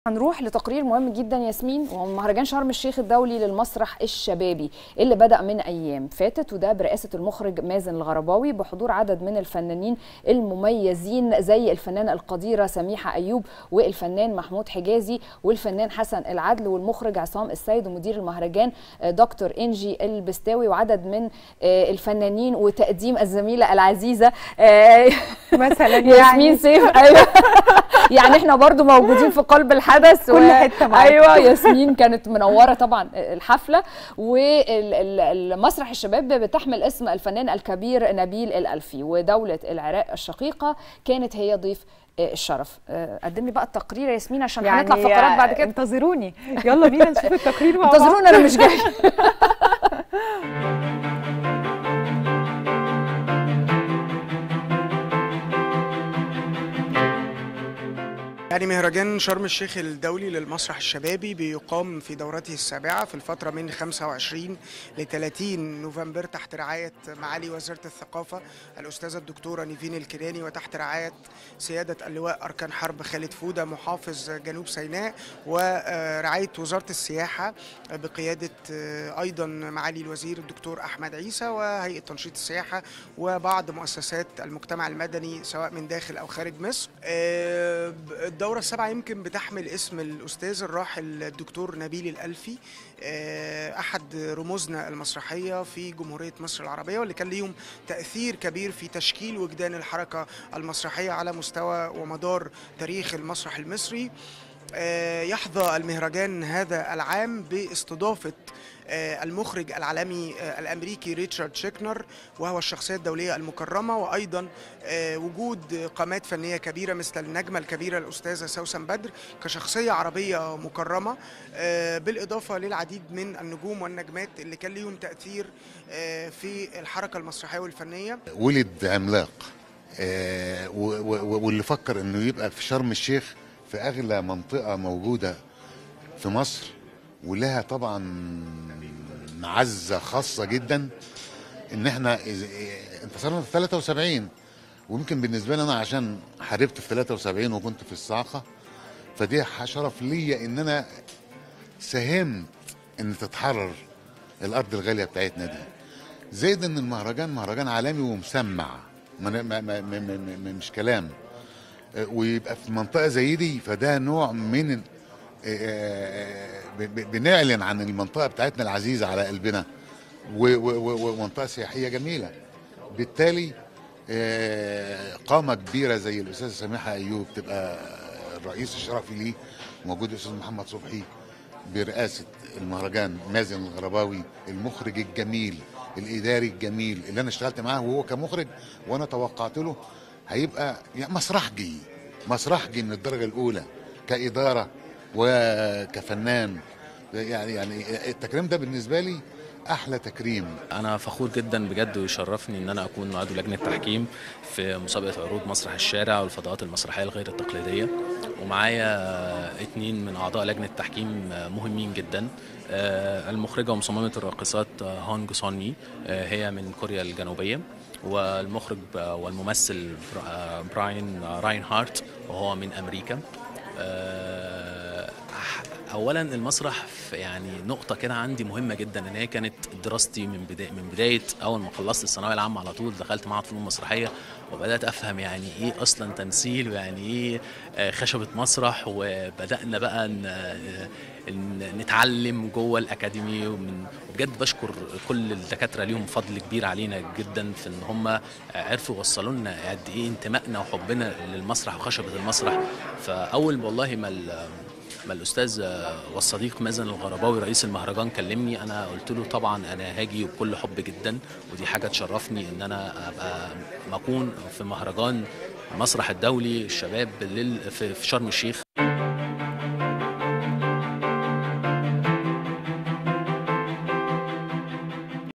هنروح لتقرير مهم جدا ياسمين، وهو مهرجان شرم الشيخ الدولي للمسرح الشبابي اللي بدأ من أيام فاتت، وده برئاسة المخرج مازن الغرباوي بحضور عدد من الفنانين المميزين زي الفنانة القديرة سميحة أيوب والفنان محمود حجازي والفنان حسن العدل والمخرج عصام السيد ومدير المهرجان دكتور إنجي البستاوي وعدد من الفنانين، وتقديم الزميلة العزيزة مثلا ياسمين سيف. أيوة يعني احنا برضو موجودين في قلب الحدث كل حته معاك. ايوه ياسمين كانت منوره طبعا الحفله. والمسرح الشباب بتحمل اسم الفنان الكبير نبيل الألفي، ودوله العراق الشقيقه كانت هي ضيف الشرف. قدم لي بقى التقرير يا ياسمين عشان هنطلع فقرات بعد كده. انتظروني، يلا بينا نشوف التقرير مع بعض. انتظرونا انا مش جاي. يعني مهرجان شرم الشيخ الدولي للمسرح الشبابي بيقام في دورته السابعة في الفترة من 25 ل 30 نوفمبر تحت رعاية معالي وزيرة الثقافة الأستاذة الدكتورة نيفين الكيلاني، وتحت رعاية سيادة اللواء أركان حرب خالد فودة محافظ جنوب سيناء، ورعاية وزارة السياحة بقيادة أيضا معالي الوزير الدكتور أحمد عيسى، وهيئة تنشيط السياحة، وبعض مؤسسات المجتمع المدني سواء من داخل أو خارج مصر. الدورة السابعة يمكن بتحمل اسم الأستاذ الراحل الدكتور نبيل الألفي، أحد رموزنا المسرحية في جمهورية مصر العربية، واللي كان ليهم تأثير كبير في تشكيل وجدان الحركة المسرحية على مستوى ومدار تاريخ المسرح المصري. يحظى المهرجان هذا العام باستضافة المخرج العالمي الأمريكي ريتشارد شيكنر، وهو الشخصية الدولية المكرمة، وأيضا وجود قامات فنية كبيرة مثل النجمة الكبيرة الأستاذة سوسن بدر كشخصية عربية مكرمة، بالإضافة للعديد من النجوم والنجمات اللي كان ليهم تأثير في الحركة المسرحية والفنية. ولد عملاق، واللي فكر إنه يبقى في شرم الشيخ في أغلى منطقة موجودة في مصر، ولها طبعا معزة خاصة جدا ان احنا انتصرنا في 73، ويمكن بالنسبة لي انا عشان حاربت في 73 وكنت في الصاعقة، فدي شرف ليا ان انا ساهمت ان تتحرر الارض الغالية بتاعتنا دي. زائد ان المهرجان مهرجان عالمي ومسمع، مش كلام، ويبقى في منطقة زي دي، فده نوع من بنعلن عن المنطقة بتاعتنا العزيزة على قلبنا، ومنطقة سياحية جميلة. بالتالي قامة كبيرة زي الأستاذة سميحة أيوب تبقى الرئيس الشرفي ليه، موجود الأستاذ محمد صبحي برئاسة المهرجان مازن الغرباوي المخرج الجميل الإداري الجميل اللي أنا اشتغلت معاه وهو كمخرج، وأنا توقعت له هيبقى يعني مسرحجي من الدرجة الأولى كإدارة وكفنان. يعني التكريم ده بالنسبة لي أحلى تكريم. أنا فخور جدا بجد، ويشرفني إن أنا أكون عضو لجنة تحكيم في مسابقة عروض مسرح الشارع والفضاءات المسرحية الغير التقليدية، ومعايا 2 من أعضاء لجنة تحكيم مهمين جدا. المخرجة ومصممة الراقصات هونج سوني، هي من كوريا الجنوبية، والمخرج والممثل براين راينهارت وهو من أمريكا. اولا المسرح يعني نقطه كده عندي مهمه جدا، ان هي كانت دراستي من بدايه اول ما خلصت الثانويه العامه على طول دخلت معهد فنون مسرحيه، وبدات افهم يعني ايه اصلا تمثيل ويعني ايه خشبه مسرح، وبدانا بقى نتعلم جوه الاكاديمي. وبجد بشكر كل الدكاتره، ليهم فضل كبير علينا جدا في ان هم عرفوا يوصلوا لنا قد ايه انتمائنا وحبنا للمسرح وخشبه المسرح. فاول والله ما الأستاذ والصديق مازن الغرباوي رئيس المهرجان كلمني، أنا قلت له طبعا أنا هاجي وبكل حب جدا، ودي حاجة تشرفني إن أنا أبقى أكون في مهرجان المسرح الدولي الشباب في شرم الشيخ.